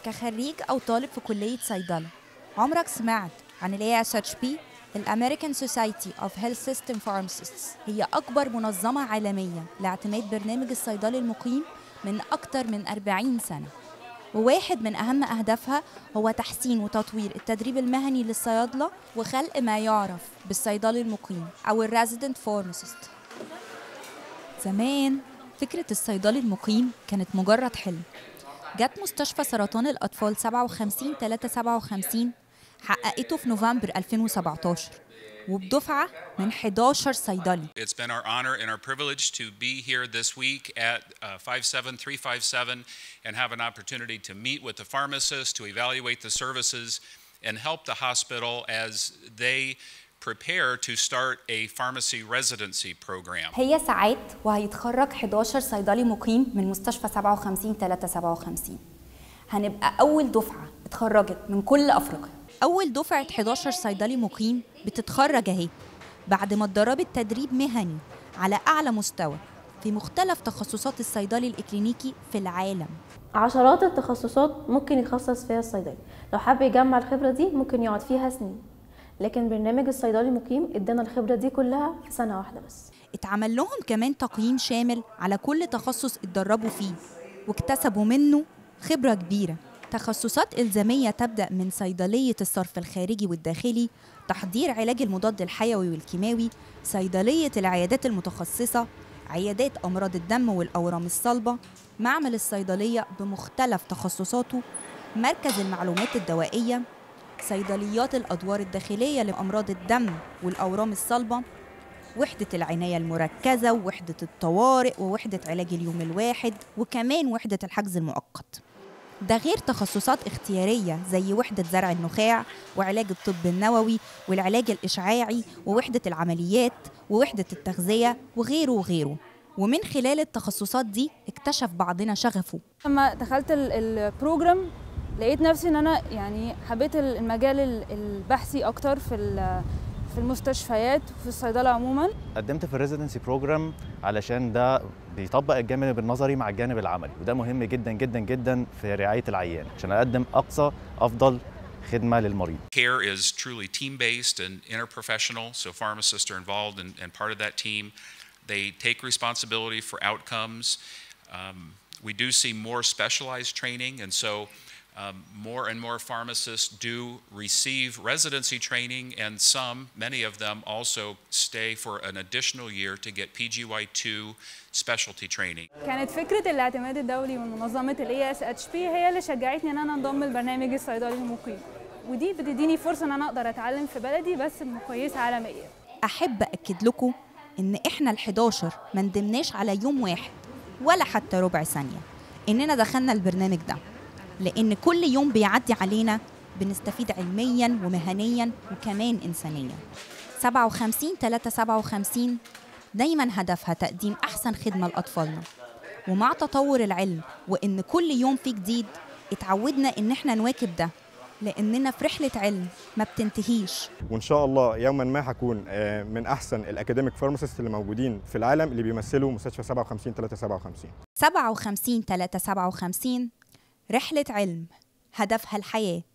كخريج أو طالب في كلية صيدلة، عمرك سمعت عن ال ASHP؟ ال American Society of Health System Pharmacists هي أكبر منظمة عالمية لاعتماد برنامج الصيدلي المقيم من أكثر من 40 سنة، وواحد من أهم أهدافها هو تحسين وتطوير التدريب المهني للصيادلة وخلق ما يعرف بالصيدلي المقيم أو ال Resident Pharmacist. زمان فكرة الصيدلي المقيم كانت مجرد حلم. جت مستشفى سرطان الأطفال 57-357 حققته في نوفمبر 2017 وبدفعة من 11 صيدلي. It's been our honor and our privilege to be here this week at 57357 and have an opportunity to meet with the pharmacists, to evaluate the services and help the hospital as they prepare to start a pharmacy residency program. هي ساعات وهيتخرج 11 صيدلي مقيم من مستشفى 57-357. هنبقى أول دفعة اتخرجت من كل أفريقيا. أول دفعة 11 صيدلي مقيم بتتخرج أهي بعد ما اتدربت تدريب مهني على أعلى مستوى في مختلف تخصصات الصيدلي الإكلينيكي في العالم. عشرات التخصصات ممكن يتخصص فيها الصيدلي، لو حب يجمع الخبرة دي ممكن يقعد فيها سنين، لكن برنامج الصيدلي المقيم ادانا الخبرة دي كلها في سنة واحدة بس. اتعمل لهم كمان تقييم شامل على كل تخصص اتدربوا فيه واكتسبوا منه خبرة كبيرة. تخصصات إلزامية تبدأ من صيدلية الصرف الخارجي والداخلي، تحضير علاج المضاد الحيوي والكيماوي، صيدلية العيادات المتخصصة، عيادات أمراض الدم والأورام الصلبة، معمل الصيدلية بمختلف تخصصاته، مركز المعلومات الدوائية، صيدليات الأدوار الداخلية لأمراض الدم والأورام الصلبة، وحدة العناية المركزة ووحدة الطوارئ ووحدة علاج اليوم الواحد، وكمان وحدة الحجز المؤقت. ده غير تخصصات اختيارية زي وحدة زرع النخاع وعلاج الطب النووي والعلاج الإشعاعي ووحدة العمليات ووحدة التغذية وغيره وغيره. ومن خلال التخصصات دي اكتشف بعضنا شغفه. لما دخلت البروجرام لقيت نفسي ان انا يعني حبيت المجال البحثي اكتر في المستشفيات وفي الصيدله عموما. قدمت في الريزيدنسي بروجرام علشان ده بيطبق الجانب النظري مع الجانب العملي، وده مهم جدا جدا جدا في رعايه العيان عشان اقدم اقصى افضل خدمه للمريض. Care is truly team-based and interprofessional, so pharmacists are involved and part of that team. They take responsibility for outcomes. We do see more specialized training, and so more and more pharmacists do receive residency training, and many of them also stay for an additional year to get PGY2 specialty training. كانت فكرة الاعتماد الدولي من منظمة ال ASHP هي اللي شجعتني ان انا انضم لبرنامج الصيدلي المقيم، ودي بتديني فرصة ان انا اقدر اتعلم في بلدي بس مقيسة عالميا. احب اكد لكم ان احنا ال11 ما ندمناش على يوم واحد ولا حتى ربع ثانية اننا دخلنا البرنامج ده، لأن كل يوم بيعدي علينا بنستفيد علمياً ومهنياً وكمان إنسانياً. 57-357 دايماً هدفها تقديم أحسن خدمة لأطفالنا، ومع تطور العلم وإن كل يوم في جديد اتعودنا إن احنا نواكب ده، لأننا في رحلة علم ما بتنتهيش. وإن شاء الله يوماً ما هكون من أحسن الأكاديميك فارماسيست اللي موجودين في العالم اللي بيمثلوا مستشفى 57-357. 57-357 رحلة علم هدفها الحياة.